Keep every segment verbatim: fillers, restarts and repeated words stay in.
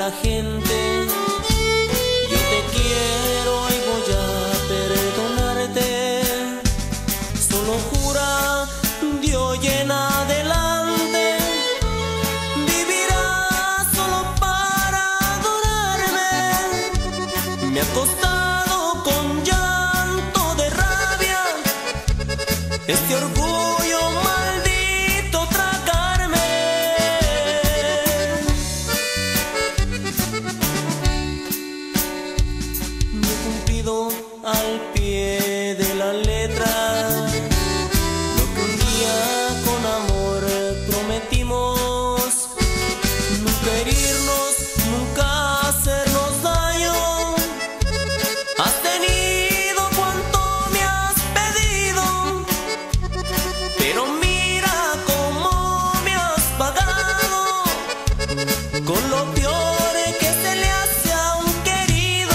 la gente. Yo te quiero y voy a perdonarte. Solo jura de hoy en adelante, vivirás solo para adorarme. Me ha costado con llanto de rabia este orgullo maldito tragarme. No he cumplido al pie de la letra lo que un día con amor prometimos: nunca herirnos, nunca hacernos daño. Has tenido cuanto me has pedido, pero mira cómo me has pagado con lo peor que se le hace a un querido.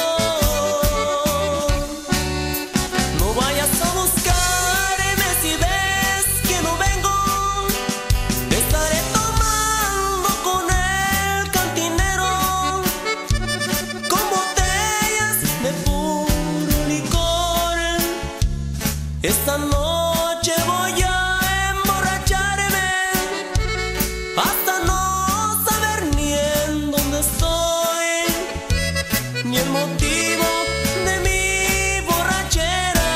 No vayas a buscarme si ves que no vengo. Estaré tomando con el cantinero con botellas de puro licor. Esta noche voy a emborracharme hasta no saber ni en dónde estoy, ni el motivo de mi borrachera.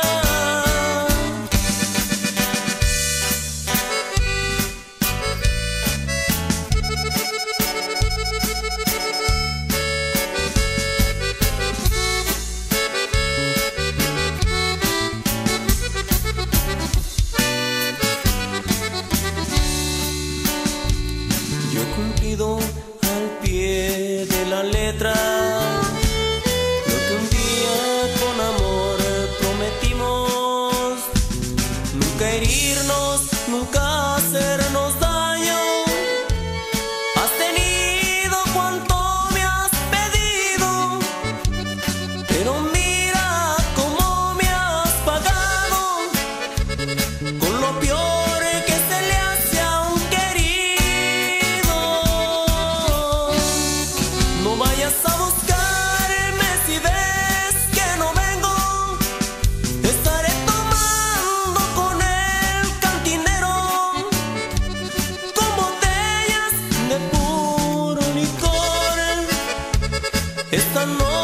Yo he cumplido al pie de la letra lo que un día con amor prometimos: nunca herirnos, nunca hacernos daño. Has tenido cuanto me has pedido, pero mira cómo me has pagado con lo peor que se le hace a un querido. No vayas a buscarme si ves que no vengo. Estaré tomando con el cantinero con botellas de puro licor. Esta noche